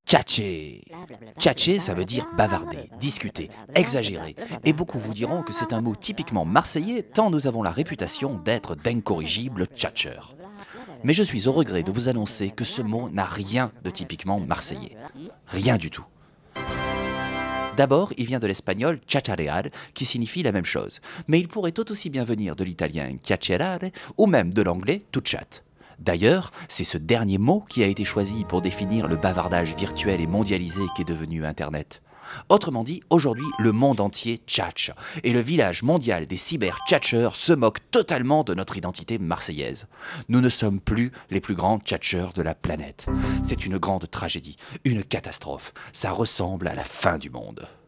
Tchatcher. Tchatcher, ça veut dire bavarder, discuter, exagérer. Et beaucoup vous diront que c'est un mot typiquement marseillais, tant nous avons la réputation d'être d'incorrigibles tchatcheurs. Mais je suis au regret de vous annoncer que ce mot n'a rien de typiquement marseillais. Rien du tout. D'abord, il vient de l'espagnol chacharear, qui signifie la même chose. Mais il pourrait tout aussi bien venir de l'italien chiacchierare ou même de l'anglais to chat. D'ailleurs, c'est ce dernier mot qui a été choisi pour définir le bavardage virtuel et mondialisé qu'est devenu Internet. Autrement dit, aujourd'hui, le monde entier tchatche, et le village mondial des cyber-tchatcheurs se moque totalement de notre identité marseillaise. Nous ne sommes plus les plus grands tchatcheurs de la planète. C'est une grande tragédie, une catastrophe. Ça ressemble à la fin du monde.